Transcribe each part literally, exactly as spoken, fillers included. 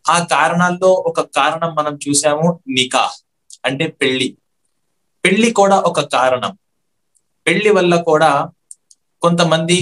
ఆ కారణాల్లో ఒక కారణం మనం చూసాము నికాహ్, అంటే పెళ్లి. పెళ్లి కూడా ఒక కారణం. పెళ్లి వల్ల కూడా కొంతమంది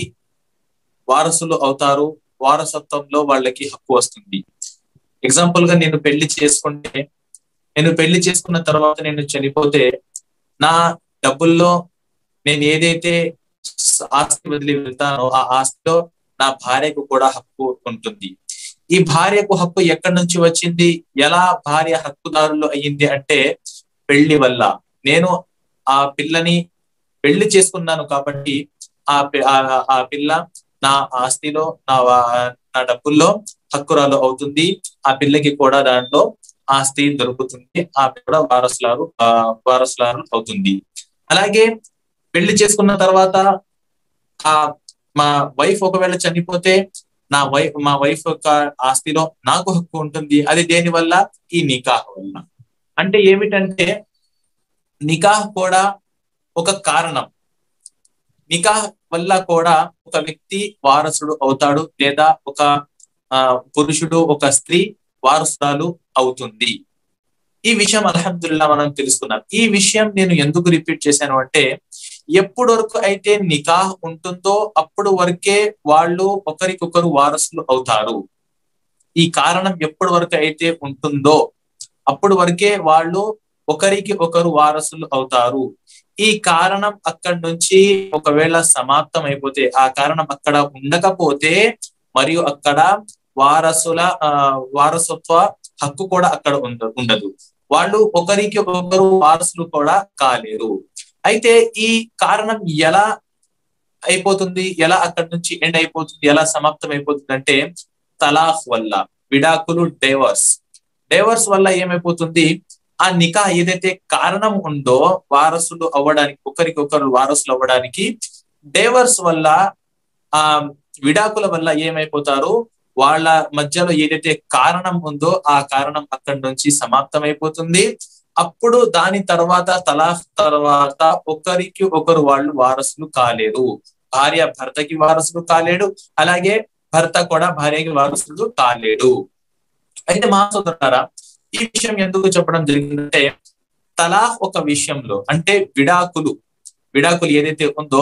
వారసులు అవుతారు, వారసత్వంలో వాళ్ళకి హక్కు వస్తుంది. ఎగ్జాంపుల్ గా నేను పెళ్లి చేసుకుంటే, నేను పెళ్లి చేసుకున్న తర్వాత నేను చనిపోతే నా డబ్బుల్లో నేను ఏదైతే ఆస్తి వదిలి వెళ్తానో ఆ ఆస్తిలో నా భార్యకు కూడా హక్కు ఉంటుంది. ఈ భార్యకు హక్కు ఎక్కడి నుంచి వచ్చింది, ఎలా భార్య హక్కుదారులు అయ్యింది అంటే పెళ్లి వల్ల. నేను ఆ పిల్లని పెళ్లి చేసుకున్నాను కాబట్టి ఆ ఆ పిల్ల నా ఆస్తిలో నా నా డబ్బుల్లో హక్కురాలు అవుతుంది. ఆ పిల్లకి కూడా దాంట్లో ఆస్తి దొరుకుతుంది, ఆ పిల్ల వారసులారు ఆ వారసులారు అవుతుంది. అలాగే పెళ్లి చేసుకున్న తర్వాత ఆ మా వైఫ్ ఒకవేళ చనిపోతే నా వైఫ్ మా వైఫ్ యొక్క ఆస్తిలో నాకు హక్కు ఉంటుంది. అది దేని వల్ల? ఈ నికాహ్ వల్ల. అంటే ఏమిటంటే నికాహ్ కూడా ఒక కారణం. నికాహ్ వల్ల కూడా ఒక వ్యక్తి వారసుడు అవుతాడు, లేదా ఒక ఆ పురుషుడు ఒక స్త్రీ వారసురాలు అవుతుంది. ఈ విషయం అల్హమ్దుల్లా మనం తెలుసుకున్నాం. ఈ విషయం నేను ఎందుకు రిపీట్ చేశాను అంటే, ఎప్పుడు వరకు అయితే నికాహ్ ఉంటుందో అప్పుడు వరకే వాళ్ళు ఒకరికొకరు వారసులు అవుతారు. ఈ కారణం ఎప్పటి వరకు అయితే ఉంటుందో అప్పుడు వరకే వాళ్ళు ఒకరికి ఒకరు వారసులు అవుతారు. ఈ కారణం అక్కడి నుంచి ఒకవేళ సమాప్తం అయిపోతే, ఆ కారణం అక్కడ ఉండకపోతే మరియు అక్కడ వారసుల ఆ వారసత్వ హక్కు కూడా అక్కడ ఉండదు. వాళ్ళు ఒకరికి ఒకరు వారసులు కూడా కాలేరు. అయితే ఈ కారణం ఎలా అయిపోతుంది, ఎలా అక్కడి నుంచి ఎండ్ అయిపోతుంది, ఎలా సమాప్తం అయిపోతుంది అంటే తలాఖ్ వల్ల, విడాకులు, డైవర్స్. డైవర్స్ వల్ల ఏమైపోతుంది, ఆ నికా ఏదైతే కారణం ఉందో వారసులు అవ్వడానికి, ఒకరికొకరు వారసులు అవ్వడానికి, డైవర్స్ వల్ల ఆ విడాకుల వల్ల ఏమైపోతారు, వాళ్ళ మధ్యలో ఏదైతే కారణం ఉందో ఆ కారణం అక్కడి నుంచి సమాప్తం అయిపోతుంది. అప్పుడు దాని తర్వాత తలాఖ్ తర్వాత ఒకరికి ఒకరు వాళ్ళు వారసులు కాలేరు. భార్య భర్తకి వారసులు కాలేడు, అలాగే భర్త కూడా భార్యకి వారసులు కాలేడు. అయితే మా సోదరులారా, ఈ విషయం ఎందుకు చెప్పడం జరిగిందంటే, తలాఖ్ ఒక విషయంలో అంటే విడాకులు విడాకులు ఏదైతే ఉందో,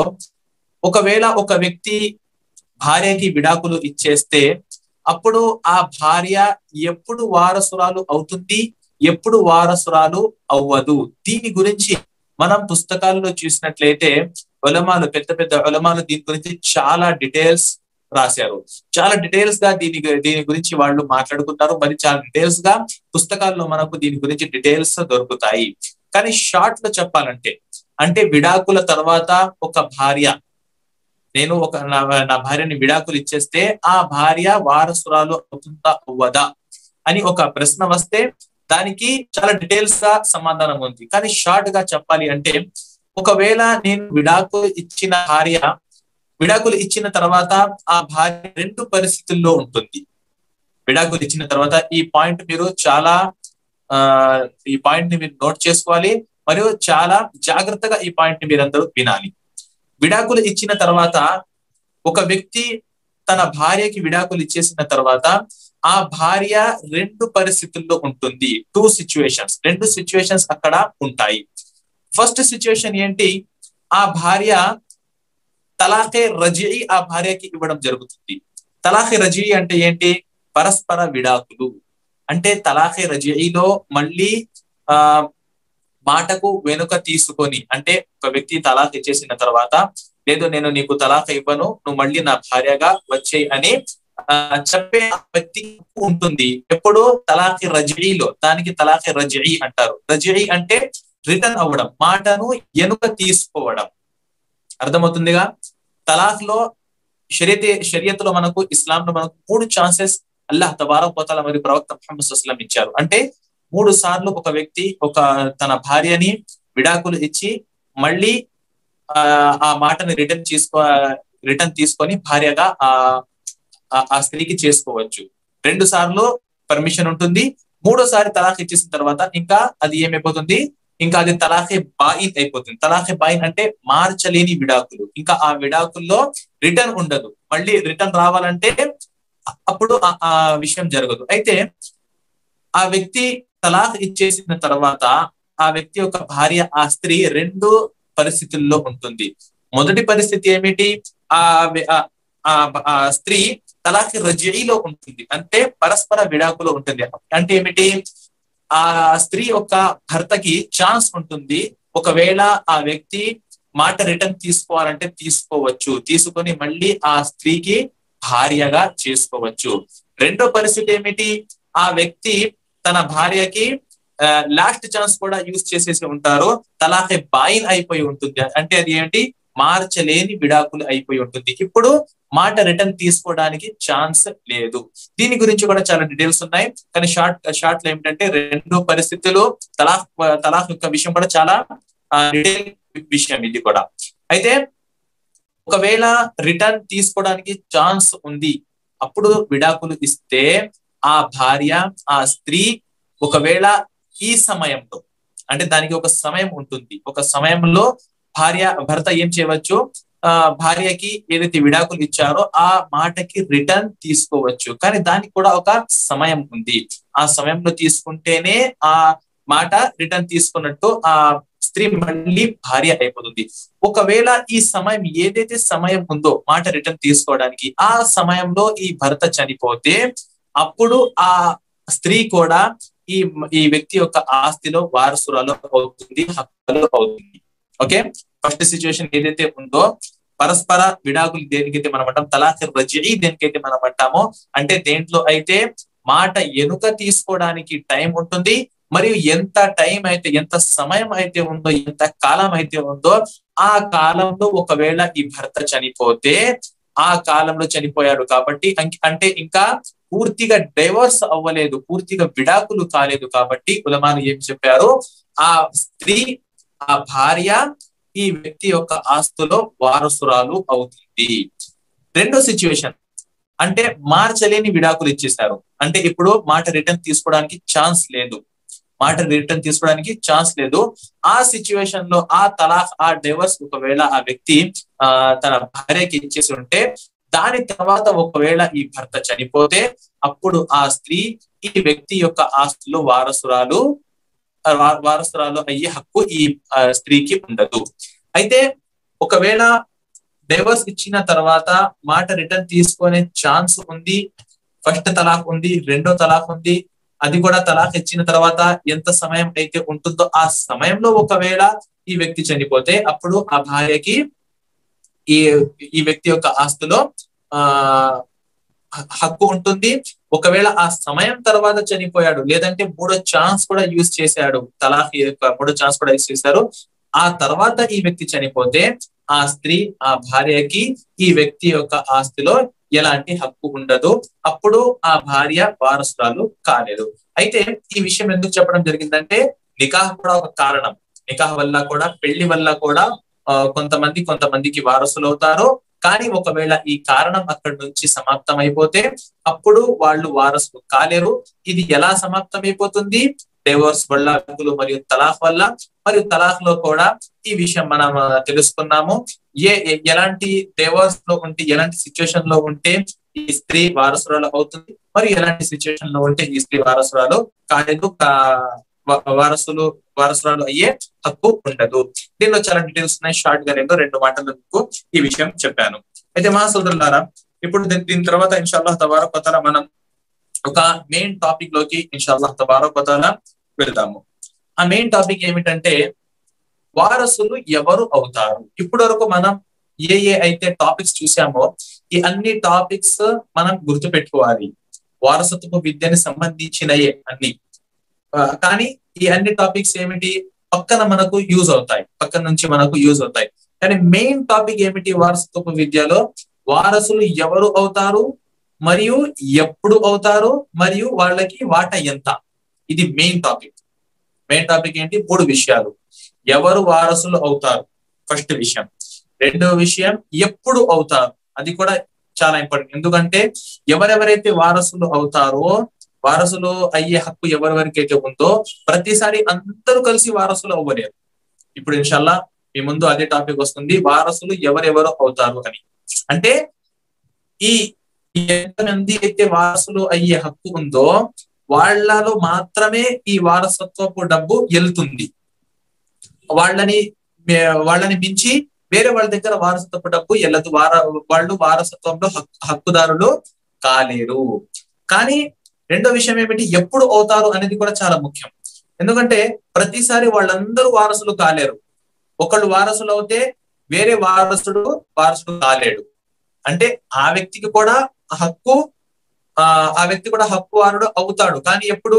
ఒకవేళ ఒక వ్యక్తి భార్యకి విడాకులు ఇచ్చేస్తే అప్పుడు ఆ భార్య ఎప్పుడు వారసురాలు అవుతుంది, ఎప్పుడు వారసురాలు అవ్వదు. దీని గురించి మనం పుస్తకాల్లో చూసినట్లయితే ఉలమాలు, పెద్ద పెద్ద ఉలమాలు దీని గురించి చాలా డీటెయిల్స్ రాశారు. చాలా డీటెయిల్స్ గా దీని దీని గురించి వాళ్ళు మాట్లాడుకుంటారు. మరి చాలా డీటెయిల్స్ గా పుస్తకాల్లో మనకు దీని గురించి డీటెయిల్స్ దొరుకుతాయి. కానీ షార్ట్ లో చెప్పాలంటే, అంటే విడాకుల తర్వాత ఒక భార్య, నేను ఒక నా భార్యని విడాకులు ఇచ్చేస్తే ఆ భార్య వారసురాలు అవుతుందా అవ్వదా అని ఒక ప్రశ్న వస్తే దానికి చాలా డీటెయిల్స్ గా సమాధానం ఉంది. కానీ షార్ట్ గా చెప్పాలి అంటే, ఒకవేళ నేను విడాకులు ఇచ్చిన భార్య విడాకులు ఇచ్చిన తర్వాత ఆ భార్య రెండు పరిస్థితుల్లో ఉంటుంది. విడాకులు ఇచ్చిన తర్వాత ఈ పాయింట్ మీరు చాలా ఆ ఈ పాయింట్ ని మీరు నోట్ చేసుకోవాలి, మరియు చాలా జాగ్రత్తగా ఈ పాయింట్ ని మీరందరూ వినాలి. విడాకులు ఇచ్చిన తర్వాత ఒక వ్యక్తి తన భార్యకి విడాకులు ఇచ్చేసిన తర్వాత ఆ భార్య రెండు పరిస్థితుల్లో ఉంటుంది. టూ సిచ్యువేషన్స్, రెండు సిచ్యువేషన్స్ అక్కడ ఉంటాయి. ఫస్ట్ సిచ్యువేషన్ ఏంటి, ఆ భార్య తలాఖే రజీ ఆ భార్యకి ఇవ్వడం జరుగుతుంది. తలాఖే రజీ అంటే ఏంటి, పరస్పర విడాకులు. అంటే తలాఖే రజీలో మళ్ళీ ఆ మాటకు వెనుక తీసుకొని, అంటే ఒక వ్యక్తి తలాఖ్ ఇచ్చేసిన తర్వాత, లేదు నేను నీకు తలాఖ్ ఇవ్వను, నువ్వు మళ్ళీ నా భార్యగా వచ్చేయి అని చెప్పే వ్యక్తి ఉంటుంది. ఎప్పుడు తలాఖి రజీలో, దానికి తలాఖి రజీ అంటారు. రజీ అంటే రిటర్న్ అవ్వడం, మాటను వెనుక తీసుకోవడం. అర్థమవుతుందిగా. తలాఖ్ లో షరియత్ షరియత్లో మనకు, ఇస్లాంలో మనకు మూడు ఛాన్సెస్ అల్లాహ్ తబారక వ తఆలా మరియు ప్రవక్త ముహమ్మద్ సల్లల్లాహు అలైహి వసల్లం ఇచ్చారు. అంటే మూడు సార్లు ఒక వ్యక్తి ఒక తన భార్యని విడాకులు ఇచ్చి మళ్ళీ ఆ ఆ మాటని రిటర్న్ తీసుకో రిటర్న్ తీసుకొని భార్యగా ఆ ఆ స్త్రీకి చేసుకోవచ్చు. రెండు సార్లు పర్మిషన్ ఉంటుంది. మూడోసారి తలాఖ్ ఇచ్చేసిన తర్వాత ఇంకా అది ఏమైపోతుంది, ఇంకా అది తలాఖే బాయిన్ అయిపోతుంది. తలాఖే బాయిన్ అంటే మార్చలేని విడాకులు. ఇంకా ఆ విడాకుల్లో రిటర్న్ ఉండదు. మళ్ళీ రిటర్న్ రావాలంటే అప్పుడు ఆ విషయం జరగదు. అయితే ఆ వ్యక్తి తలాక్ ఇచ్చేసిన తర్వాత ఆ వ్యక్తి యొక్క భార్య ఆ స్త్రీ రెండు పరిస్థితుల్లో ఉంటుంది. మొదటి పరిస్థితి ఏమిటి, ఆ ఆ స్త్రీ తలాక్ రజీలో ఉంటుంది, అంటే పరస్పర విడాకులో ఉంటుంది. అంటే ఏమిటి, ఆ స్త్రీ యొక్క భర్తకి ఛాన్స్ ఉంటుంది, ఒకవేళ ఆ వ్యక్తి మాట రిటర్న్ తీసుకోవాలంటే తీసుకోవచ్చు, తీసుకొని మళ్ళీ ఆ స్త్రీకి భార్యగా చేసుకోవచ్చు. రెండో పరిస్థితి ఏమిటి, ఆ వ్యక్తి తన భార్యకి లాస్ట్ ఛాన్స్ కూడా యూజ్ చేసేసి ఉంటారు, తలాఖే బాయిన్ అయిపోయి ఉంటుంది. అంటే అది ఏంటి, మార్చలేని విడాకులు అయిపోయి ఉంటుంది. ఇప్పుడు మాట రిటర్న్ తీసుకోవడానికి ఛాన్స్ లేదు. దీని గురించి కూడా చాలా డీటెయిల్స్ ఉన్నాయి, కానీ షార్ట్ షార్ట్ లో ఏమిటంటే రెండు పరిస్థితులు తలాక్ తలాక్ యొక్క విషయం కూడా చాలా డీటెయిల్ విషయం ఇది కూడా. అయితే ఒకవేళ రిటర్న్ తీసుకోవడానికి ఛాన్స్ ఉంది, అప్పుడు విడాకులు ఇస్తే ఆ భార్య ఆ స్త్రీ ఒకవేళ ఈ సమయంలో, అంటే దానికి ఒక సమయం ఉంటుంది, ఒక సమయంలో భార్య భర్త ఏం చేయవచ్చు, ఆ భార్యకి ఏదైతే విడాకులు ఇచ్చారో ఆ మాటకి రిటర్న్ తీసుకోవచ్చు. కానీ దానికి కూడా ఒక సమయం ఉంది, ఆ సమయంలో తీసుకుంటేనే ఆ మాట రిటర్న్ తీసుకున్నట్టు ఆ స్త్రీ మళ్ళీ భార్య అయిపోతుంది. ఒకవేళ ఈ సమయం ఏదైతే సమయం ఉందో మాట రిటర్న్ తీసుకోవడానికి, ఆ సమయంలో ఈ భర్త చనిపోతే అప్పుడు ఆ స్త్రీ కూడా ఈ ఈ వ్యక్తి యొక్క ఆస్తిలో వారసురాలు అవుతుంది, హక్కులు అవుతుంది. ఓకే, ఫస్ట్ సిచ్యువేషన్ ఏదైతే ఉందో పరస్పర విడాకులు దేనికైతే మనం అంటాం, తలాక్ రజీ దేనికైతే మనం అంటామో, అంటే దేంట్లో అయితే మాట ఎనుక తీసుకోవడానికి టైం ఉంటుంది, మరియు ఎంత టైం అయితే ఎంత సమయం అయితే ఉందో ఎంత కాలం అయితే ఉందో ఆ కాలంలో ఒకవేళ ఈ భర్త చనిపోతే, ఆ కాలంలో చనిపోయాడు కాబట్టి అంటే ఇంకా పూర్తిగా డైవర్స్ అవ్వలేదు, పూర్తిగా విడాకులు కాలేదు కాబట్టి ఉలమాలు ఏం చెప్పారు, ఆ స్త్రీ ఆ భార్య ఈ వ్యక్తి యొక్క ఆస్తులో వారసురాలు అవుతుంది. రెండో సిచ్యువేషన్ అంటే మార్చలేని విడాకులు ఇచ్చేశారు, అంటే ఇప్పుడు మాట రిటర్న్ తీసుకోవడానికి ఛాన్స్ లేదు, మాట రిటర్న్ తీసుకోవడానికి ఛాన్స్ లేదు. ఆ సిచ్యువేషన్ లో ఆ తలాక్ ఆ డైవర్స్ ఒకవేళ ఆ వ్యక్తి ఆ తన భార్యకి ఇచ్చేసి ఉంటే, దాని తర్వాత ఒకవేళ ఈ భర్త చనిపోతే అప్పుడు ఆ స్త్రీ ఈ వ్యక్తి యొక్క ఆస్తులో వారసురాలు వారసురాలు అయ్యే హక్కు ఈ స్త్రీకి ఉండదు. అయితే ఒకవేళ డైవర్స్ ఇచ్చిన తర్వాత మాట రిటర్న్ తీసుకునే ఛాన్స్ ఉంది, ఫస్ట్ తలాక్ ఉంది, రెండో తలాక్ ఉంది, అది కూడా తలాక్ ఇచ్చిన తర్వాత ఎంత సమయం అయితే ఉంటుందో ఆ సమయంలో ఒకవేళ ఈ వ్యక్తి చనిపోతే అప్పుడు ఆ భార్యకి ఈ ఈ వ్యక్తి యొక్క ఆస్తులో ఆ హక్కు ఉంటుంది. ఒకవేళ ఆ సమయం తర్వాత చనిపోయాడు, లేదంటే మూడో ఛాన్స్ కూడా యూజ్ చేశాడు, తలాక్ యొక్క మూడో ఛాన్స్ కూడా యూజ్ చేశారు, ఆ తర్వాత ఈ వ్యక్తి చనిపోతే ఆ స్త్రీ ఆ భార్యకి ఈ వ్యక్తి యొక్క ఆస్తిలో ఎలాంటి హక్కు ఉండదు, అప్పుడు ఆ భార్య వారసురాలు కాలేదు. అయితే ఈ విషయం ఎందుకు చెప్పడం జరిగిందంటే, నికాహ్ కూడా ఒక కారణం, నికాహ్ వల్ల కూడా పెళ్లి వల్ల కూడా ఆ కొంతమంది కొంతమందికి వారసులు అవుతారు. కానీ ఒకవేళ ఈ కారణం అక్కడి నుంచి సమాప్తం అయిపోతే అప్పుడు వాళ్ళు వారసులు కాలేరు. ఇది ఎలా సమాప్తం అయిపోతుంది, డైవోర్స్ వల్ల మరియు తలాక్ వల్ల. మరియు తలాక్ లో కూడా ఈ విషయం మనం తెలుసుకున్నాము, ఏ ఎలాంటి డైవోర్స్ లో ఉంటే ఎలాంటి సిచ్యువేషన్ లో ఉంటే ఈ స్త్రీ వారసురాలు అవుతుంది, మరియు ఎలాంటి సిచ్యువేషన్ లో ఉంటే ఈ స్త్రీ వారసురాలు కాలేదు, వారసులు వారసురాలు అయ్యే హక్కు ఉండదు. దీనిలో చాలా డీటెయిల్స్ ఉన్నాయి, షార్ట్ గా నేను రెండు మాటలు మీకు ఈ విషయం చెప్పాను. అయితే మా సోదరులారా, ఇప్పుడు దీని తర్వాత ఇన్షాల్లాహ్ తబారక్ వ తఆలా మనం ఒక మెయిన్ టాపిక్ లోకి ఇన్షాల్లాహ్ తబారక్ వ తఆలా వెళ్దాము. ఆ మెయిన్ టాపిక్ ఏమిటంటే వారసులు ఎవరు అవుతారు. ఇప్పటి వరకు మనం ఏ ఏ అయితే టాపిక్స్ చూసామో ఈ అన్ని టాపిక్స్ మనం గుర్తు పెట్టుకోవాలి, వారసత్వపు విద్యని సంబంధించినయే అన్ని. కానీ ఈ అన్ని టాపిక్స్ ఏమిటి, పక్కన మనకు యూజ్ అవుతాయి, పక్కన నుంచి మనకు యూజ్ అవుతాయి. కానీ మెయిన్ టాపిక్ ఏమిటి వారసత్వపు విద్యలో, వారసులు ఎవరు అవుతారు మరియు ఎప్పుడు అవుతారు మరియు వాళ్ళకి వాటా ఎంత, ఇది మెయిన్ టాపిక్. మెయిన్ టాపిక్ ఏంటి, మూడు విషయాలు. ఎవరు వారసులు అవుతారు ఫస్ట్ విషయం, రెండో విషయం ఎప్పుడు అవుతారు, అది కూడా చాలా ఇంపార్టెంట్. ఎందుకంటే ఎవరెవరైతే వారసులు అవుతారో, వారసులు అయ్యే హక్కు ఎవరెవరికైతే ఉందో ప్రతిసారి అందరూ కలిసి వారసులు అవ్వలేరు. ఇప్పుడు ఇన్షాల్లా మీ ముందు అదే టాపిక్ వస్తుంది, వారసులు ఎవరెవరు అవుతారు అని. అంటే ఈ ఎంతమంది అయితే వారసులు అయ్యే హక్కు ఉందో వాళ్ళలో మాత్రమే ఈ వారసత్వపు డబ్బు వెళ్తుంది. వాళ్ళని వాళ్ళని మించి వేరే వాళ్ళ దగ్గర వారసత్వపు డబ్బు వెళ్ళదు. వార వాళ్ళు వారసత్వంలో హక్కు హక్కుదారులు కాలేరు. కానీ రెండో విషయం ఏమిటి, ఎప్పుడు అవుతారు అనేది కూడా చాలా ముఖ్యం. ఎందుకంటే ప్రతిసారి వాళ్ళందరూ వారసులు కాలేరు. ఒకళ్ళు వారసులు అవుతే వేరే వారసుడు వారసుడు కాలేడు. అంటే ఆ వ్యక్తికి కూడా హక్కు ఆ ఆ వ్యక్తి కూడా హక్కుదారుడు అవుతాడు. కానీ ఎప్పుడు,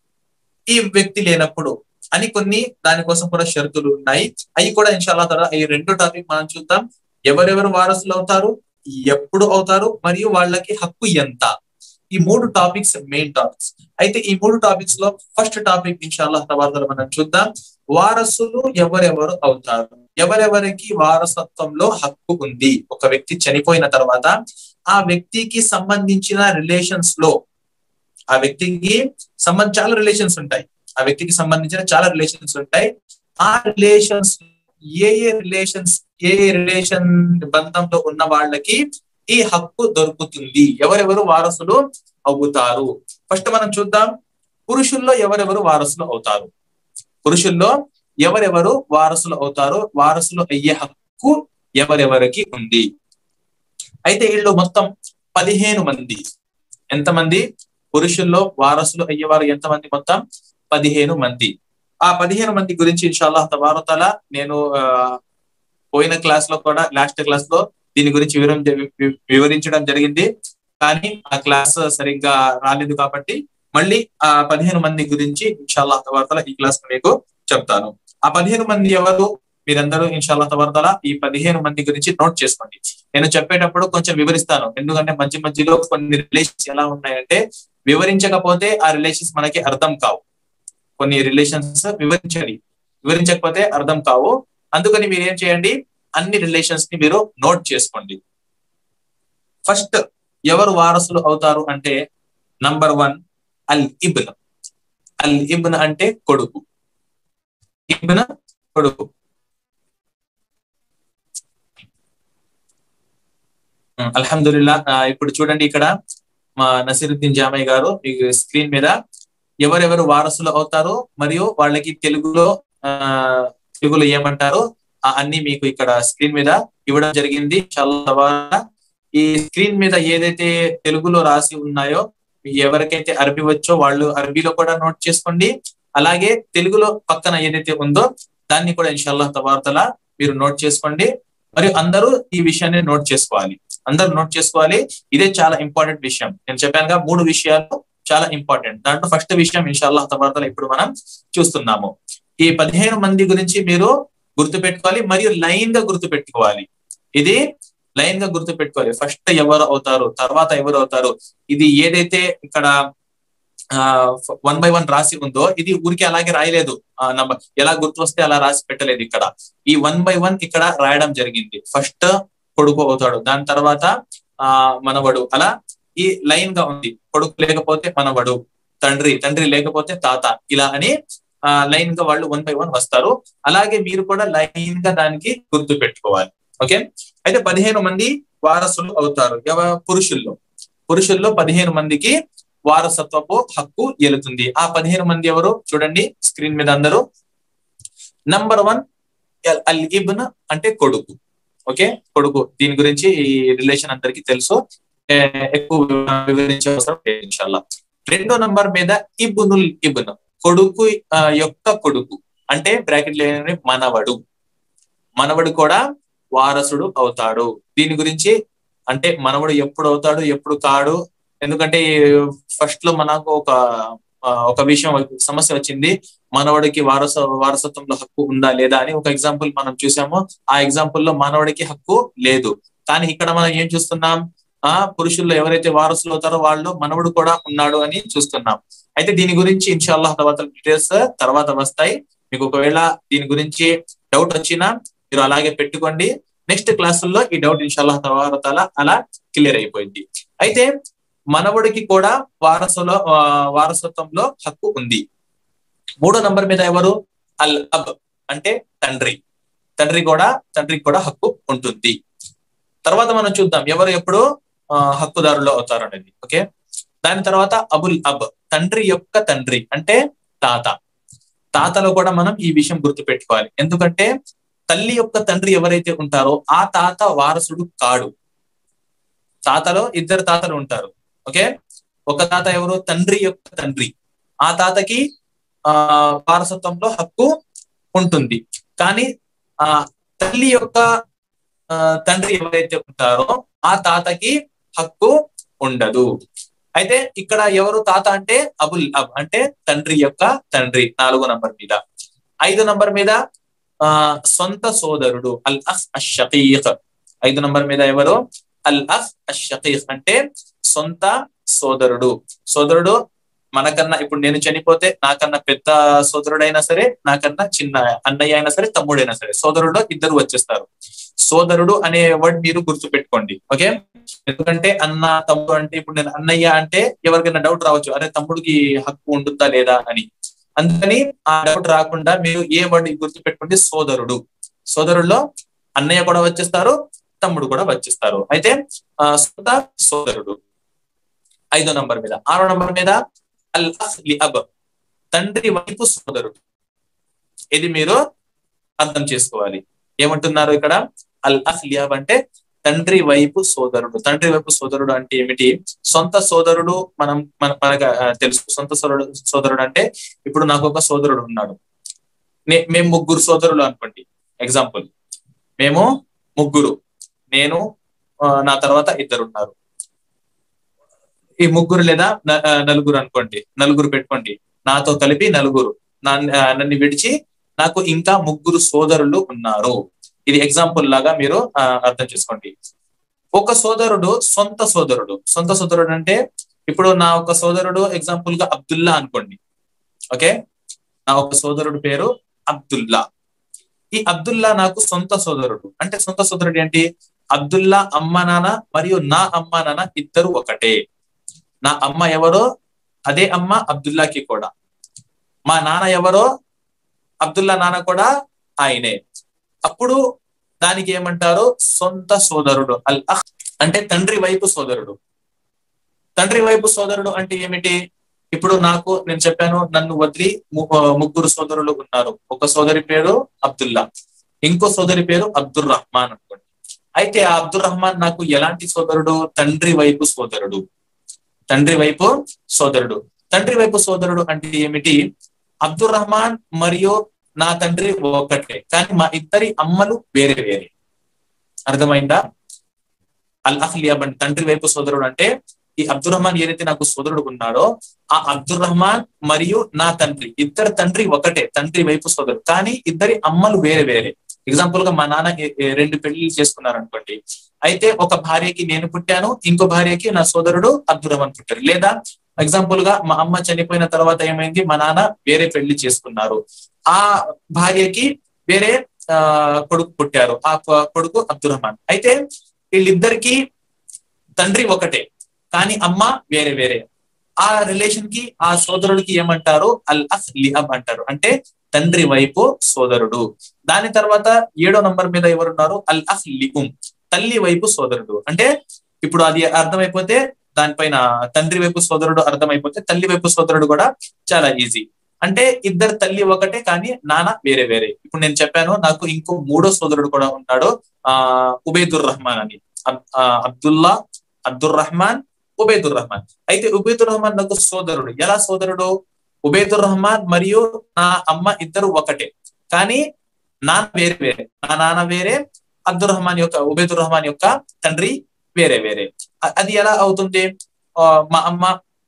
ఈ వ్యక్తి లేనప్పుడు అని కొన్ని దానికోసం కూడా షరతులు ఉన్నాయి. అవి కూడా ఇన్షాల్లాహ్ తఆలా ఈ రెండు టాపిక్ మనం చూద్దాం. ఎవరెవరు వారసులు అవుతారు, ఎప్పుడు అవుతారు, మరియు వాళ్ళకి హక్కు ఎంత. ఈ మూడు టాపిక్స్ మెయిన్ టాపిక్స్. అయితే ఈ మూడు టాపిక్స్ లో ఫస్ట్ టాపిక్ ఇన్షాల్లాహ్ తఆలా మనం చూద్దాం. వారసులు ఎవరెవరు అవుతారు, ఎవరెవరికి వారసత్వంలో హక్కు ఉంది. ఒక వ్యక్తి చనిపోయిన తర్వాత ఆ వ్యక్తికి సంబంధించిన రిలేషన్స్ లో ఆ వ్యక్తికి సంబంధించి చాలా రిలేషన్స్ ఉంటాయి. ఆ వ్యక్తికి సంబంధించిన చాలా రిలేషన్స్ ఉంటాయి. ఆ రిలేషన్స్ ఏ ఏ రిలేషన్స్ ఏ ఏ రిలేషన్ బంధంలో ఉన్న వాళ్ళకి ఈ హక్కు దొరుకుతుంది, ఎవరెవరు వారసులు అవుతారు. ఫస్ట్ మనం చూద్దాం, పురుషుల్లో ఎవరెవరు వారసులు అవుతారు. పురుషుల్లో ఎవరెవరు వారసులు అవుతారు, వారసులు అయ్యే హక్కు ఎవరెవరికి ఉంది. అయితే వీళ్ళు మొత్తం పదిహేను మంది. ఎంతమంది పురుషుల్లో వారసులు అయ్యేవారు ఎంతమంది? మొత్తం పదిహేను మంది. ఆ పదిహేను మంది గురించి ఇన్షాల్లాహ్ తబారక తఆలా నేను పోయిన క్లాస్ లో కూడా లాస్ట్ క్లాస్ లో దీని గురించి వివరించడం జరిగింది. కానీ ఆ క్లాస్ సరిగ్గా రాలేదు కాబట్టి మళ్ళీ ఆ పదిహేను మంది గురించి ఇన్షాల్లాహ్ తబారక తఆలా ఈ క్లాస్ మీకు చెప్తాను. ఆ పదిహేను మంది ఎవరు మీరందరూ ఇన్షాల్లాహ్ తబారక తఆలా ఈ పదిహేను మంది గురించి నోట్ చేసుకోండి. నేను చెప్పేటప్పుడు కొంచెం వివరిస్తాను, ఎందుకంటే మధ్య మధ్యలో కొన్ని రిలేషన్స్ ఎలా ఉన్నాయంటే వివరించకపోతే ఆ రిలేషన్స్ మనకి అర్థం కావు. కొన్ని రిలేషన్స్ వివరించాలి, వివరించకపోతే అర్థం కావు. అందుకని మీరు ఏం చేయండి, అన్ని రిలేషన్స్ ని మీరు నోట్ చేసుకోండి. ఫస్ట్ ఎవరు వారసులు అవుతారు అంటే నంబర్ వన్ అల్ ఇబ్న్. అల్ ఇబ్న్ అంటే కొడుకు. ఇబ్న్ కొడుకు. అల్హమ్దులిల్లా. ఇప్పుడు చూడండి, ఇక్కడ మా నసీరుద్దీన్ జామయ్య గారు మీకు స్క్రీన్ మీద ఎవరెవరు వారసులు అవుతారు మరియు వాళ్ళకి తెలుగులో ఆ తెలుగులో ఏమంటారు అన్ని మీకు ఇక్కడ స్క్రీన్ మీద ఇవ్వడం జరిగింది. చాలా ఈ స్క్రీన్ మీద ఏదైతే తెలుగులో రాసి ఉన్నాయో ఎవరికైతే అరబీ వచ్చో వాళ్ళు అరబీలో కూడా నోట్ చేసుకోండి. అలాగే తెలుగులో పక్కన ఏదైతే ఉందో దాన్ని కూడా ఇన్షాల్లాహ్ తబారక తఆలా మీరు నోట్ చేసుకోండి. మరియు అందరూ ఈ విషయాన్ని నోట్ చేసుకోవాలి. అందరూ నోట్ చేసుకోవాలి. ఇదే చాలా ఇంపార్టెంట్ విషయం. నేను చెప్పానుగా మూడు విషయాలు చాలా ఇంపార్టెంట్. దాంట్లో ఫస్ట్ విషయం ఇన్షాల్లాహ్ తబారక తఆలా ఇప్పుడు మనం చూస్తున్నాము. ఈ పదిహేను మంది గురించి మీరు గుర్తు పెట్టుకోవాలి మరియు లైన్ గా గుర్తు పెట్టుకోవాలి. ఇది లైన్ గా గుర్తు పెట్టుకోవాలి. ఫస్ట్ ఎవరు అవుతారు, తర్వాత ఎవరు అవుతారు. ఇది ఏదైతే ఇక్కడ ఆ వన్ బై వన్ రాసి ఉందో ఇది ఊరికి అలాగే రాయలేదు. ఆ నంబర్ ఎలా గుర్తు వస్తే అలా రాసి పెట్టలేదు. ఇక్కడ ఈ వన్ బై వన్ ఇక్కడ రాయడం జరిగింది. ఫస్ట్ కొడుకు అవుతాడు, దాని తర్వాత ఆ మనవడు, అలా ఈ లైన్ గా ఉంది. కొడుకు లేకపోతే మనవడు, తండ్రి తండ్రి లేకపోతే తాత, ఇలా అని ఆ లైన్ గా వాళ్ళు వన్ బై వన్ వస్తారు. అలాగే మీరు కూడా లైన్ గా దానికి గుర్తు పెట్టుకోవాలి. ఓకే. అయితే పదిహేను మంది వారసులు అవుతారు పురుషుల్లో. పురుషుల్లో పదిహేను మందికి వారసత్వపు హక్కు ఎలుతుంది. ఆ పదిహేను మంది ఎవరు చూడండి స్క్రీన్ మీద అందరూ. నంబర్ వన్ అల్ ఇబ్న్ అంటే కొడుకు. ఓకే, కొడుకు. దీని గురించి ఈ రిలేషన్ అందరికీ తెలుసు, ఎక్కువ వివరించే అవసరం లేదు ఇన్షాల్లాహ్. రెండో నంబర్ మీద ఇబ్నుల్ ఇబ్న్, కొడుకు యొక్క కొడుకు అంటే బ్రాకెట్ లేని మనవడు. మనవడు కూడా వారసుడు అవుతాడు. దీని గురించి అంటే మనవడు ఎప్పుడు అవుతాడు ఎప్పుడు కాడు, ఎందుకంటే ఫస్ట్ లో మనకు ఒక ఒక విషయం సమస్య వచ్చింది, మనవడికి వారస వారసత్వంలో హక్కు ఉందా లేదా అని ఒక ఎగ్జాంపుల్ మనం చూసాము. ఆ ఎగ్జాంపుల్ లో మనవడికి హక్కు లేదు. కానీ ఇక్కడ మనం ఏం చూస్తున్నాం, ఆ పురుషుల్లో ఎవరైతే వారసులు అవుతారో వాళ్ళు మనవడు కూడా ఉన్నాడు అని చూస్తున్నాం. అయితే దీని గురించి ఇన్షాల్లాహ్ తర్వాత డీటెయిల్స్ తర్వాత వస్తాయి. మీకు ఒకవేళ దీని గురించి డౌట్ వచ్చినా మీరు అలాగే పెట్టుకోండి. నెక్స్ట్ క్లాసుల్లో ఈ డౌట్ ఇన్షాల్లాహ్ తర్వాత అలా క్లియర్ అయిపోయింది. అయితే మనవడికి కూడా వారసులో వారసత్వంలో హక్కు ఉంది. మూడో నంబర్ మీద ఎవరు? అల్ అబ్ అంటే తండ్రి. తండ్రి కూడా తండ్రికి కూడా హక్కు ఉంటుంది. తర్వాత మనం చూద్దాం ఎవరు ఎప్పుడు హక్కుదారులు అవుతారు అనేది. ఓకే, దాని తర్వాత అబుల్ అబ్ తండ్రి యొక్క తండ్రి అంటే తాత. తాతలో కూడా మనం ఈ విషయం గుర్తుపెట్టుకోవాలి. ఎందుకంటే తల్లి యొక్క తండ్రి ఎవరైతే ఉంటారో ఆ తాత వారసుడు కాడు. తాతలో ఇద్దరు తాతలు ఉంటారు. ఓకే, ఒక తాత ఎవరు? తండ్రి యొక్క తండ్రి. ఆ తాతకి ఆ వారసత్వంలో హక్కు ఉంటుంది. కానీ ఆ తల్లి యొక్క ఆ తండ్రి ఎవరైతే ఉంటారో ఆ తాతకి హక్కు ఉండదు. అయితే ఇక్కడ ఎవరు తాత అంటే అబుల్ అబ్ అంటే తండ్రి యొక్క తండ్రి నాలుగో నంబర్ మీద. ఐదు నంబర్ మీద ఆ సొంత సోదరుడు అల్ అఖ్ అష్-షకీక్. ఐదు నంబర్ మీద ఎవరు? అల్ అఖ్ అష్-షకీక్ అంటే సొంత సోదరుడు. సోదరుడు మనకన్నా, ఇప్పుడు నేను చనిపోతే నాకన్నా పెద్ద సోదరుడైనా సరే, నాకన్నా చిన్న అన్నయ్య అయినా సరే, తమ్ముడైనా సరే, సోదరుడు ఇద్దరు వచ్చేస్తారు. సోదరుడు అనే వర్డ్ మీరు గుర్తు పెట్టుకోండి. ఓకే, ఎందుకంటే అన్న తమ్ముడు అంటే ఇప్పుడు నేను అన్నయ్య అంటే ఎవరికైనా డౌట్ రావచ్చు, అరే తమ్ముడికి హక్కు ఉంటుందా లేదా అని. అందుకని ఆ డౌట్ రాకుండా మీరు ఏ వర్డ్ గుర్తు పెట్టుకోండి? సోదరుడు. సోదరుల్లో అన్నయ్య కూడా వచ్చేస్తారు, తమ్ముడు కూడా వచ్చేస్తారు. అయితే ఆ సొంత సోదరుడు ఐదో నంబర్ మీద. ఆరో నంబర్ మీద అల్ అఖ్ లి అబ్ తండ్రి వైపు సోదరుడు. ఇది మీరు అర్థం చేసుకోవాలి. ఏమంటున్నారు ఇక్కడ? అల్ అఖ్ లి అబ్ అంటే తండ్రి వైపు సోదరుడు. తండ్రి వైపు సోదరుడు అంటే ఏమిటి? సొంత సోదరుడు మనం మన మనకు తెలుసు. సొంత సోదరుడు సోదరుడు అంటే ఇప్పుడు నాకు ఒక సోదరుడు ఉన్నాడు. మేము ముగ్గురు సోదరులు అనుకోండి. ఎగ్జాంపుల్, మేము ముగ్గురు, నేను నా తర్వాత ఇద్దరు ఉన్నారు. ఈ ముగ్గురు లేదా నలుగురు అనుకోండి, నలుగురు పెట్టుకోండి, నాతో కలిపి నలుగురు. నన్ను విడిచి నాకు ఇంకా ముగ్గురు సోదరులు ఉన్నారు. ఇది ఎగ్జాంపుల్ లాగా మీరు అర్థం చేసుకోండి. ఒక సోదరుడు సొంత సోదరుడు. సొంత సోదరుడు అంటే ఇప్పుడు నా ఒక సోదరుడు ఎగ్జాంపుల్ గా అబ్దుల్లా అనుకోండి. ఓకే, నా ఒక సోదరుడు పేరు అబ్దుల్లా. ఈ అబ్దుల్లా నాకు సొంత సోదరుడు. అంటే సొంత సోదరుడు ఏంటి? అబ్దుల్లా అమ్మ నాన్న మరియు నా అమ్మ నాన్న ఇద్దరు ఒకటే. నా అమ్మ ఎవరో అదే అమ్మ అబ్దుల్లాకి కూడా. మా నాన్న ఎవరో అబ్దుల్లా నాన్న కూడా ఆయనే. అప్పుడు దానికి ఏమంటారు? సొంత సోదరుడు. అల్ అఖ్ అంటే తండ్రి వైపు సోదరుడు. తండ్రి వైపు సోదరుడు అంటే ఏమిటి? ఇప్పుడు నాకు నేను చెప్పాను, నన్ను వదిలి ముగ్గురు సోదరులు ఉన్నారు. ఒక సోదరి పేరు అబ్దుల్లా, ఇంకో సోదరి పేరు అబ్దుర్ రహమాన్ అనుకోండి. అయితే ఆ అబ్దుర్ రహమాన్ నాకు ఎలాంటి సోదరుడు? తండ్రి వైపు సోదరుడు. తండ్రి వైపు సోదరుడు. తండ్రి వైపు సోదరుడు అంటే ఏమిటి? అబ్దుర్ రహమాన్ మరియు నా తండ్రి ఒకటే, కానీ మా ఇద్దరి అమ్మలు వేరే వేరే. అర్థమైందా? అల్ అఖ్ లి అబ్ తండ్రి వైపు సోదరుడు అంటే ఈ అబ్దుర్ రహమాన్ ఏదైతే నాకు సోదరుడు ఉన్నాడో ఆ అబ్దుర్ రహమాన్ మరియు నా తండ్రి ఇద్దరు తండ్రి ఒకటే, తండ్రి వైపు సోదరుడు, కానీ ఇద్దరి అమ్మలు వేరే వేరే. ఎగ్జాంపుల్ గా మా నాన్న రెండు పెళ్లి చేసుకున్నారు అనుకోండి. అయితే ఒక భార్యకి నేను పుట్టాను, ఇంకో భార్యకి నా సోదరుడు అబ్దుర్ రహమాన్ పుట్టారు. లేదా ఎగ్జాంపుల్ గా మా అమ్మ చనిపోయిన తర్వాత ఏమైంది? మా నాన్న వేరే పెళ్లి చేసుకున్నారు, ఆ భార్యకి వేరే ఆ కొడుకు పుట్టారు, ఆ కొడుకు అబ్దుర్ రహమాన్. అయితే వీళ్ళిద్దరికి తండ్రి ఒకటే, కానీ అమ్మ వేరే వేరే. ఆ రిలేషన్ కి ఆ సోదరుడికి ఏమంటారు? అల్ అఖ్ లి అబ్ అంటారు. అంటే తండ్రి వైపు సోదరుడు. దాని తర్వాత ఏడో నంబర్ మీద ఎవరున్నారు? అల్ అఖ్ లి ఉమ్ తల్లి వైపు సోదరుడు. అంటే ఇప్పుడు అది అర్థమైపోతే దానిపైన తండ్రి వైపు సోదరుడు అర్థమైపోతే తల్లి వైపు సోదరుడు కూడా చాలా ఈజీ. అంటే ఇద్దరు తల్లి ఒకటే కానీ నాన్న వేరే వేరే. ఇప్పుడు నేను చెప్పాను నాకు ఇంకో మూడో సోదరుడు కూడా ఉన్నాడు, ఆ ఉబైదుర్ రహమాన్ అని. అబ్దుల్లా, అబ్దుర్ రహమాన్, ఉబైదుర్ రహమాన్. అయితే ఉబైదుర్ రహమాన్ నాకు సోదరుడు. ఎలా సోదరుడు? ఉబైదుర్ రహమాన్ మరియు నా అమ్మ ఇద్దరు ఒకటే, కానీ నాన్న వేరే వేరే. నా నాన్న వేరే, అబ్దుర్ రహమాన్ యొక్క ఉబైదుర్ రహమాన్ యొక్క తండ్రి వేరే వేరే. అది ఎలా అవుతుంది? ఆ మా అమ్మ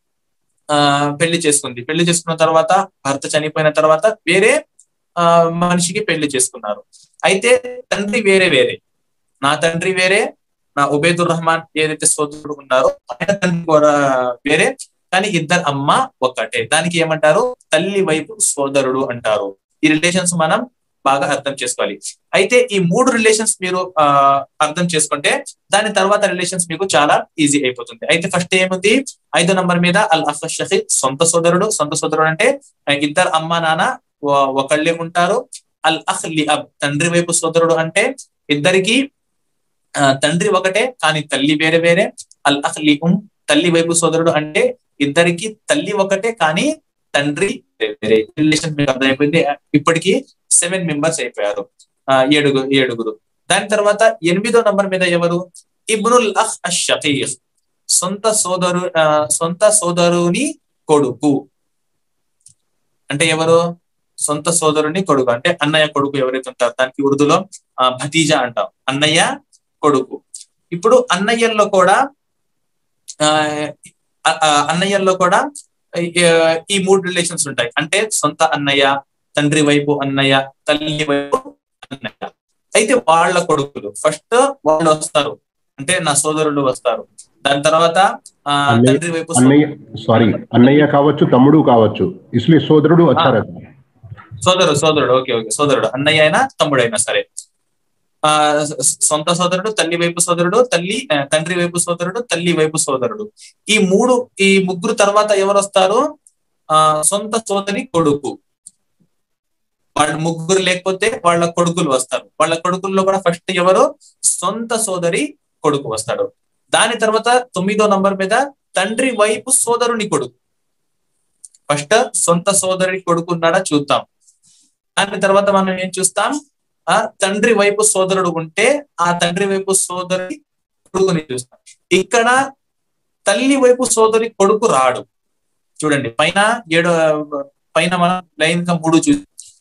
ఆ పెళ్లి చేసుకుంది. పెళ్లి చేసుకున్న తర్వాత భర్త చనిపోయిన తర్వాత వేరే ఆ మనిషికి పెళ్లి చేసుకున్నారు. అయితే తండ్రి వేరే వేరే. నా తండ్రి వేరే, నా ఉబైదుర్ రహమాన్ ఏదైతే సోదరుడు ఉన్నారో ఆయన తండ్రి కూడా వేరే, కానీ ఇద్దరు అమ్మ ఒక్కటే. దానికి ఏమంటారు? తల్లి వైపు సోదరుడు అంటారు. ఈ రిలేషన్స్ మనం బాగా అర్థం చేసుకోవాలి. అయితే ఈ మూడు రిలేషన్స్ మీరు ఆ అర్థం చేసుకుంటే దాని తర్వాత రిలేషన్స్ మీకు చాలా ఈజీ అయిపోతుంది. అయితే ఫస్ట్ ఏముంది? ఐదో నంబర్ మీద అల్ అఖ్ అష్-షకీక్ సొంత సోదరుడు. సొంత సోదరుడు అంటే ఇద్దరు అమ్మ నాన్న ఒకళ్ళే ఉంటారు. అల్ అఖ్ లి అబ్ తండ్రి వైపు సోదరుడు అంటే ఇద్దరికి తండ్రి ఒకటే కానీ తల్లి వేరే వేరే. అల్ అఖ్ లి ఉమ్ తల్లి వైపు సోదరుడు అంటే ఇద్దరికి తల్లి ఒకటే కానీ తండ్రి వేరే. రిలేషన్ మీకు అర్థమైపోయింది. ఇప్పటికి సెవెన్ మెంబర్స్ అయిపోయారు, ఏడుగురు ఏడుగురు దాని తర్వాత ఎనిమిదో నంబర్ మీద ఎవరు? ఇబ్నుల్ అఖ్ అష్-షకీక్, సొంత సోదరు సొంత సోదరుని కొడుకు. అంటే ఎవరు? సొంత సోదరుని కొడుకు అంటే అన్నయ్య కొడుకు ఎవరైతే ఉంటారో దానికి ఉర్దూలో ఆ భతీజా అంటాం, అన్నయ్య కొడుకు. ఇప్పుడు అన్నయ్యల్లో కూడా ఆ అన్నయ్యల్లో కూడా ఈ మూడు రిలేషన్స్ ఉంటాయి. అంటే సొంత అన్నయ్య, తండ్రి వైపు అన్నయ్య, తల్లి వైపు అన్నయ్య. అయితే వాళ్ళ కొడుకులు ఫస్ట్ వాళ్ళు వస్తారు, అంటే నా సోదరులు వస్తారు. దాని తర్వాత ఆ తండ్రి వైపు సారీ అన్నయ్య కావచ్చు, తమ్ముడు కావచ్చు, ఇస్లీ సోదరుడు వచ్చారు. సోదరుడు సోదరుడు ఓకే ఓకే సోదరుడు, అన్నయ్య అయినా తమ్ముడు అయినా సరే. ఆ సొంత సోదరుడు, తల్లి వైపు సోదరుడు, తల్లి తండ్రి వైపు సోదరుడు, తల్లి వైపు సోదరుడు. ఈ మూడు ఈ ముగ్గురు తర్వాత ఎవరు వస్తారు? ఆ సొంత సోదరి కొడుకు. వాళ్ళ ముగ్గురు లేకపోతే వాళ్ళ కొడుకులు వస్తారు. వాళ్ళ కొడుకుల్లో కూడా ఫస్ట్ ఎవరు? సొంత సోదరి కొడుకు వస్తాడు. దాని తర్వాత తొమ్మిదో నంబర్ మీద తండ్రి వైపు సోదరుని కొడుకు. ఫస్ట్ సొంత సోదరి కొడుకు ఉన్నాడా చూద్దాం. దాని తర్వాత మనం ఏం చూస్తాం? ఆ తండ్రి వైపు సోదరుడు ఉంటే ఆ తండ్రి వైపు సోదరి కొడుకుని చూస్తాం. ఇక్కడ తల్లి వైపు సోదరి కొడుకు రాడు. చూడండి పైన ఏడు పైన మనం లైన్ గా మూడు చూ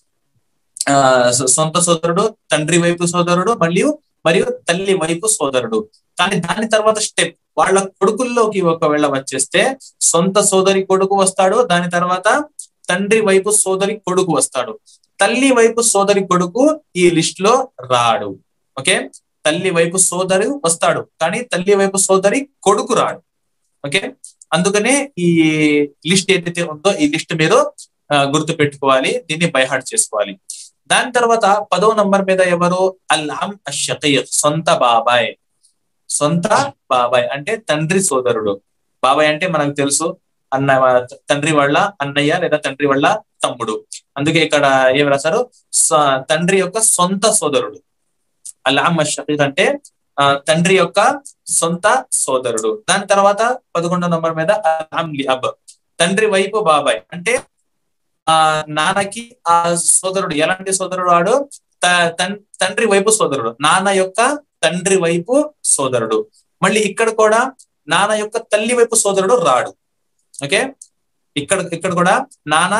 ఆ సొంత సోదరుడు, తండ్రి వైపు సోదరుడు, మరియు మరియు తల్లి వైపు సోదరుడు. కానీ దాని తర్వాత స్టెప్ వాళ్ళ కొడుకుల్లోకి ఒకవేళ వచ్చేస్తే సొంత సోదరి కొడుకు వస్తాడు, దాని తర్వాత తండ్రి వైపు సోదరి కొడుకు వస్తాడు. తల్లి వైపు సోదరి కొడుకు ఈ లిస్ట్ లో రాడు. ఓకే, తల్లి వైపు సోదరి వస్తాడు కానీ తల్లి వైపు సోదరి కొడుకు రాడు. ఓకే, అందుకనే ఈ లిస్ట్ ఏదైతే ఉందో ఈ లిస్ట్ మీరు గుర్తు పెట్టుకోవాలి, దీన్ని బైహార్ట్ చేసుకోవాలి. దాని తర్వాత పదో నంబర్ మీద ఎవరు? అల్ అమ్ అష్-షకీక్, సొంత బాబాయ్. సొంత బాబాయ్ అంటే తండ్రి సోదరుడు. బాబాయ్ అంటే మనకు తెలుసు అన్న తండ్రి వాళ్ళ అన్నయ్య లేదా తండ్రి వాళ్ళ తమ్ముడు. అందుకే ఇక్కడ ఏం రాశారు? తండ్రి యొక్క సొంత సోదరుడు. అల్ అమ్ అష్-షకీక్ అంటే ఆ తండ్రి యొక్క సొంత సోదరుడు. దాని తర్వాత పదకొండో నంబర్ మీద అల్ అమ్ లి అబ్, తండ్రి వైపు బాబాయ్ అంటే ఆ నాన్నకి ఆ సోదరుడు. ఎలాంటి సోదరుడు వాడు? తండ్రి వైపు సోదరుడు, నాన్న యొక్క తండ్రి వైపు సోదరుడు. మళ్ళీ ఇక్కడ కూడా నాన్న యొక్క తల్లి వైపు సోదరుడు రాడు. ఓకే, ఇక్కడ ఇక్కడ కూడా నాన్న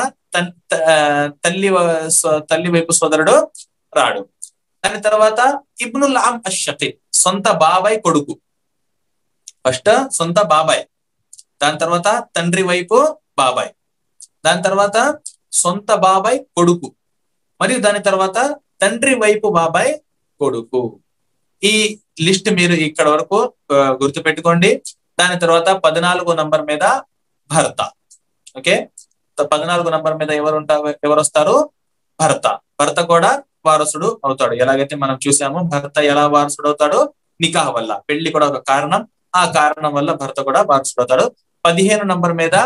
తల్లి తల్లి వైపు సోదరుడు రాడు. దాని తర్వాత ఇబ్నుల్ అమ్ అష్-షకీక్, సొంత బాబాయ్ కొడుకు. ఫస్ట్ సొంత బాబాయ్, దాని తర్వాత తండ్రి వైపు బాబాయ్, దాని తర్వాత సొంత బాబాయ్ కొడుకు, మరియు దాని తర్వాత తండ్రి వైపు బాబాయ్ కొడుకు. ఈ లిస్ట్ మీరు ఇక్కడ వరకు గుర్తు పెట్టుకోండి. దాని తర్వాత పద్నాలుగో నంబర్ మీద భర్త. ఓకే, పద్నాలుగో నంబర్ మీద ఎవరు ఉంటారు? ఎవరు వస్తారు? భర్త. భర్త కూడా వారసుడు అవుతాడు. ఎలాగైతే మనం చూసామో భర్త ఎలా వారసుడు అవుతాడు? నికాహ్ వల్ల. పెళ్లి కూడా ఒక కారణం, ఆ కారణం వల్ల భర్త కూడా వారసుడు అవుతాడు. పదిహేను నంబర్ మీద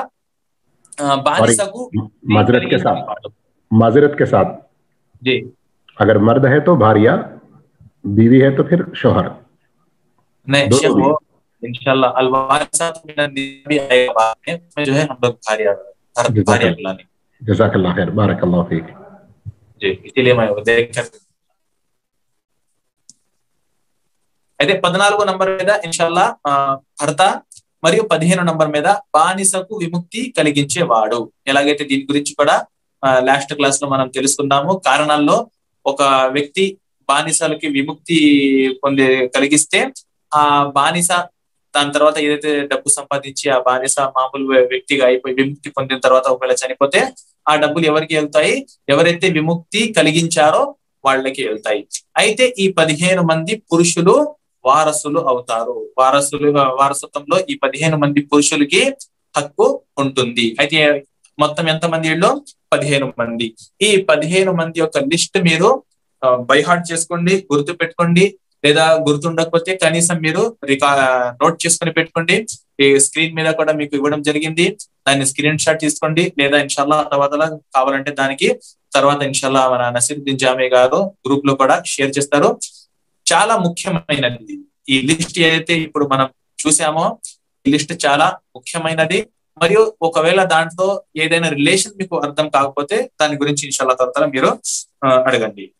బానిసకు माजरत के साथ माजरत के साथ जी, अगर मर्द है तो भारिया, बीवी है तो फिर शोहर। नहीं शेख, वो इंशाल्लाह अलवारिसात मिनन भी आएगा बाद में, में जो है हम लोग भारिया भारिया बुलाने। जज़ाकल्लाह खैर, बारकल्लाह फीक। जी, इसीलिए मैं वो देखकर అయితే పద్నాలుగో నంబర్ మీద ఇన్షాల్లా భర్త, మరియు పదిహేను నంబర్ మీద బానిసకు విముక్తి కలిగించేవాడు. ఎలాగైతే దీని గురించి కూడా లాస్ట్ క్లాస్ లో మనం తెలుసుకున్నాము. కారణాల్లో ఒక వ్యక్తి బానిసలకి విముక్తి పొందే కలిగిస్తే ఆ బానిస దాని తర్వాత ఏదైతే డబ్బు సంపాదించి ఆ బానిస మామూలు వ్యక్తిగా అయిపోయి విముక్తి పొందిన తర్వాత ఒకవేళ చనిపోతే ఆ డబ్బులు ఎవరికి వెళ్తాయి? ఎవరైతే విముక్తి కలిగించారో వాళ్ళకి వెళ్తాయి. అయితే ఈ పదిహేను మంది పురుషులు వారసులు అవుతారు. వారసులు వారసత్వంలో ఈ పదిహేను మంది పురుషులకి హక్కు ఉంటుంది. అయితే మొత్తం ఎంత మంది? వీళ్ళు పదిహేను మంది. ఈ పదిహేను మంది యొక్క లిస్ట్ మీరు బైహార్ట్ చేసుకోండి, గుర్తు పెట్టుకోండి. లేదా గుర్తుండకపోతే కనీసం మీరు రికా నోట్ చేసుకుని పెట్టుకోండి. ఈ స్క్రీన్ మీద కూడా మీకు ఇవ్వడం జరిగింది, దాన్ని స్క్రీన్ షాట్ తీసుకోండి. లేదా ఇన్షాల్లా తర్వాత కావాలంటే దానికి తర్వాత ఇన్షాల్లా మన నసీరుద్దీన్ జామే గారు గ్రూప్ లో కూడా షేర్ చేస్తారు. చాలా ముఖ్యమైనది ఈ లిస్ట్. ఏదైతే ఇప్పుడు మనం చూసామో ఈ లిస్ట్ చాలా ముఖ్యమైనది. మరియు ఒకవేళ దాంట్లో ఏదైనా రిలేషన్ మీకు అర్థం కాకపోతే దాని గురించి ఇన్షాల్లా తర్వాత మీరు అడగండి.